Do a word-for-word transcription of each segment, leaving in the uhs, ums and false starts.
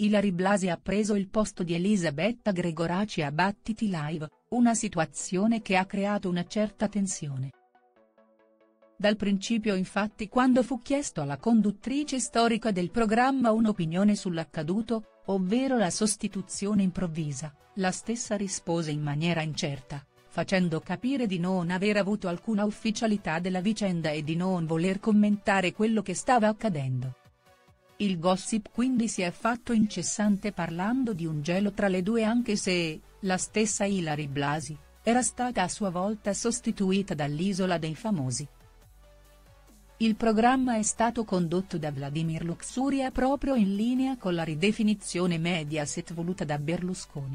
Ilary Blasi ha preso il posto di Elisabetta Gregoraci a Battiti Live, una situazione che ha creato una certa tensione. Dal principio infatti quando fu chiesto alla conduttrice storica del programma un'opinione sull'accaduto, ovvero la sostituzione improvvisa, la stessa rispose in maniera incerta, facendo capire di non aver avuto alcuna ufficialità della vicenda e di non voler commentare quello che stava accadendo. Il gossip quindi si è fatto incessante parlando di un gelo tra le due, anche se, la stessa Ilary Blasi, era stata a sua volta sostituita dall'Isola dei Famosi. Il programma è stato condotto da Vladimir Luxuria proprio in linea con la ridefinizione Mediaset voluta da Berlusconi.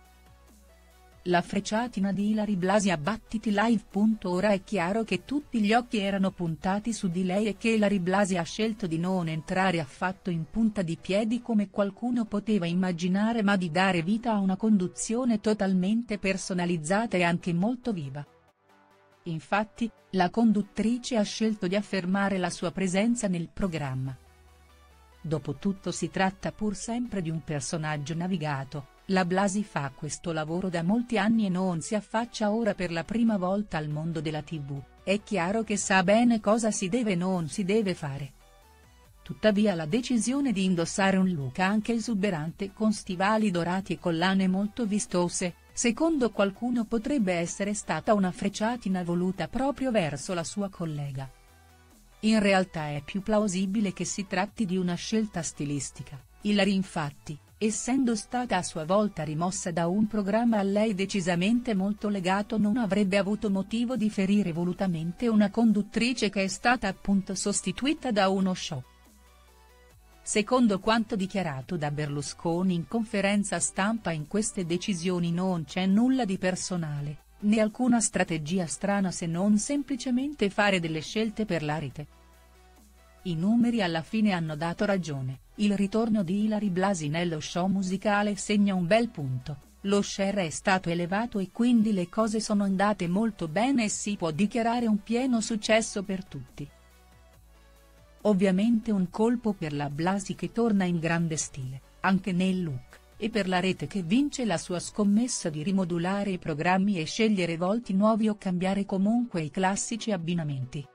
La frecciatina di Ilary Blasi a Battiti Live. Ora è chiaro che tutti gli occhi erano puntati su di lei e che Ilary Blasi ha scelto di non entrare affatto in punta di piedi come qualcuno poteva immaginare, ma di dare vita a una conduzione totalmente personalizzata e anche molto viva. Infatti, la conduttrice ha scelto di affermare la sua presenza nel programma. Dopotutto si tratta pur sempre di un personaggio navigato, la Blasi fa questo lavoro da molti anni e non si affaccia ora per la prima volta al mondo della tivù, è chiaro che sa bene cosa si deve e non si deve fare. Tuttavia la decisione di indossare un look anche esuberante con stivali dorati e collane molto vistose, secondo qualcuno potrebbe essere stata una frecciatina voluta proprio verso la sua collega. In realtà è più plausibile che si tratti di una scelta stilistica. Ilary infatti, essendo stata a sua volta rimossa da un programma a lei decisamente molto legato, non avrebbe avuto motivo di ferire volutamente una conduttrice che è stata appunto sostituita da uno show. Secondo quanto dichiarato da Berlusconi in conferenza stampa, in queste decisioni non c'è nulla di personale, né alcuna strategia strana se non semplicemente fare delle scelte per la rete. I numeri alla fine hanno dato ragione, il ritorno di Ilary Blasi nello show musicale segna un bel punto, lo share è stato elevato e quindi le cose sono andate molto bene e si può dichiarare un pieno successo per tutti. Ovviamente un colpo per la Blasi che torna in grande stile, anche nel look, e per la rete che vince la sua scommessa di rimodulare i programmi e scegliere volti nuovi o cambiare comunque i classici abbinamenti.